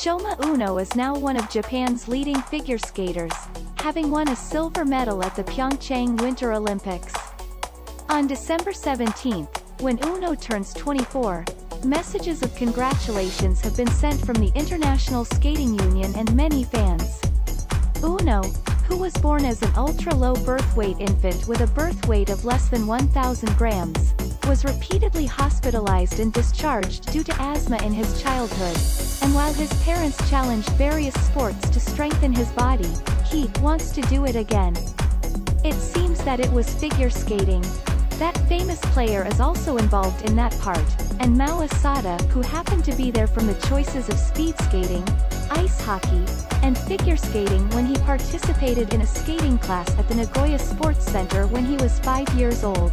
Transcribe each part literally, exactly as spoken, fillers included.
Shoma Uno is now one of Japan's leading figure skaters, having won a silver medal at the Pyeongchang Winter Olympics. On December seventeenth, when Uno turns twenty-four, messages of congratulations have been sent from the International Skating Union and many fans. Uno, who was born as an ultra-low birth weight infant with a birth weight of less than one thousand grams, was repeatedly hospitalized and discharged due to asthma in his childhood, and while his parents challenged various sports to strengthen his body, he wants to do it again. It seems that it was figure skating. That famous player is also involved in that part, and Mao Asada, who happened to be there from the choices of speed skating, ice hockey, and figure skating when he participated in a skating class at the Nagoya Sports Center when he was five years old.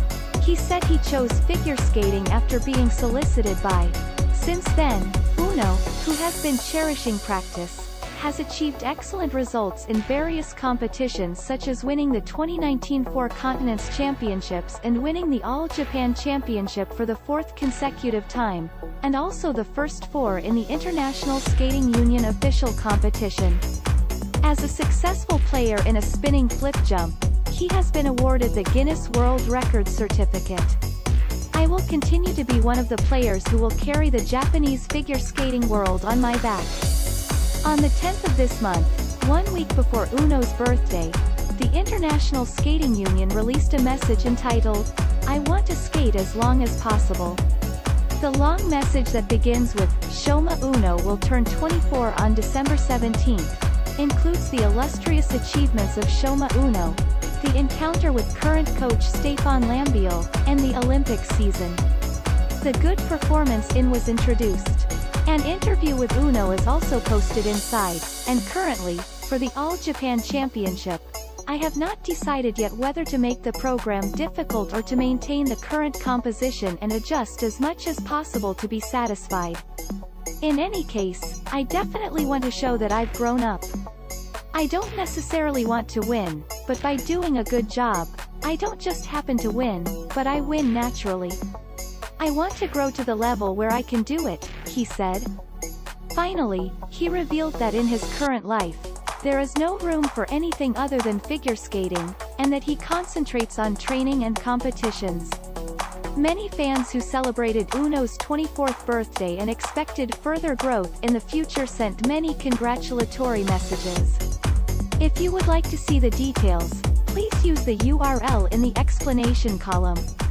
He said he chose figure skating after being solicited by. Since then, Uno, who has been cherishing practice, has achieved excellent results in various competitions such as winning the twenty nineteen Four Continents Championships and winning the All-Japan Championship for the fourth consecutive time, and also the first four in the International Skating Union official competition. As a successful player in a spinning flip jump, he has been awarded the Guinness World Records certificate. I will continue to be one of the players who will carry the Japanese figure skating world on my back. On the tenth of this month, one week before Uno's birthday, the International Skating Union released a message entitled, "I want to skate as long as possible." The long message that begins with, Shoma Uno will turn twenty-four on December seventeenth, includes the illustrious achievements of Shoma Uno, the encounter with current coach Stefan Lambiel, and the Olympic season. The good performance in was introduced. An interview with Uno is also posted inside, and currently, for the All-Japan Championship, I have not decided yet whether to make the program difficult or to maintain the current composition and adjust as much as possible to be satisfied. In any case, I definitely want to show that I've grown up. I don't necessarily want to win, but by doing a good job, I don't just happen to win, but I win naturally. I want to grow to the level where I can do it, he said. Finally, he revealed that in his current life, there is no room for anything other than figure skating, and that he concentrates on training and competitions. Many fans who celebrated Uno's twenty-fourth birthday and expected further growth in the future sent many congratulatory messages. If you would like to see the details, please use the U R L in the explanation column.